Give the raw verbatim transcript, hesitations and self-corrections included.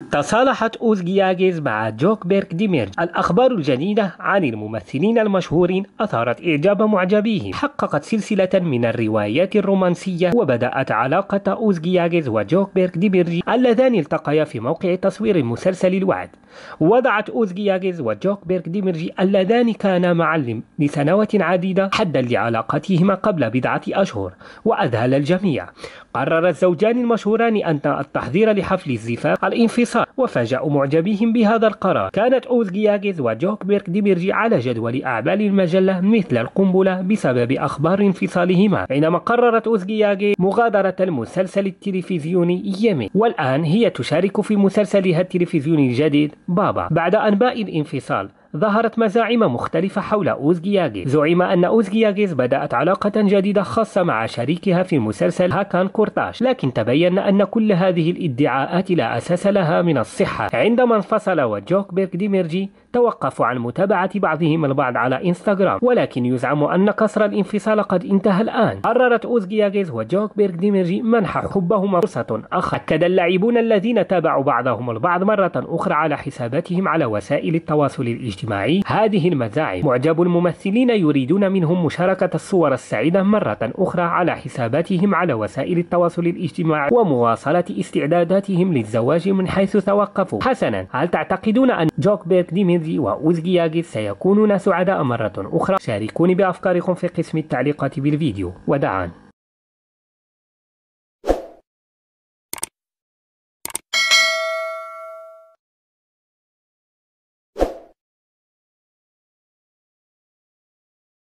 تصالحت أوزجياجيز مع جوكبيرغ ديميرج. الأخبار الجديدة عن الممثلين المشهورين أثارت إعجاب معجبيه. حققت سلسلة من الروايات الرومانسية، وبدأت علاقة أوزجياجيز وجوكبيرغ ديميرج اللذان التقيا في موقع تصوير المسلسل الوعد. وضعت أوزجياجيز وجوكبيرغ ديميرج اللذان كانا معا لسنوات عديدة حدا لعلاقتهما قبل بضعة أشهر، وأذهل الجميع. قرر الزوجان المشهوران أن التحضير لحفل الزفاف الانفصال، وفاجأوا معجبيهم بهذا القرار. كانت أوزجياجيز وجوكبيرغ ديميرج على جدول أعمال المجلة مثل القنبلة بسبب أخبار انفصالهما، حينما قررت أوزجياجيز مغادرة المسلسل التلفزيوني يمي، والآن هي تشارك في مسلسلها التلفزيوني الجديد بابا. بعد أنباء الانفصال ظهرت مزاعم مختلفة حول أوزجياجيز. زعم أن أوزجياجيز بدأت علاقة جديدة خاصة مع شريكها في مسلسل هاكان كورتاش، لكن تبين أن كل هذه الادعاءات لا أساس لها من الصحة. عندما انفصل وجوكبيرغ ديميرجي توقفوا عن متابعة بعضهم البعض على إنستغرام، ولكن يزعم أن قصر الانفصال قد انتهى الآن. قررت أوزجياجيز وجوكبيرغ ديميرجي منح حبهما فرصة أخرى. أكد اللاعبون الذين تابعوا بعضهم البعض مرة أخرى على حساباتهم على وسائل التواصل الاجتماعي هذه المزاعم. معجب الممثلين يريدون منهم مشاركة الصور السعيدة مرة أخرى على حساباتهم على وسائل التواصل الاجتماعي، ومواصلة استعداداتهم للزواج من حيث توقفوا. حسنا، هل تعتقدون أن جوكبيرغ ديميرجي وأوزجياجيز سيكونون سعداء مرة أخرى؟ شاركوني بأفكاركم في قسم التعليقات بالفيديو، وداعا.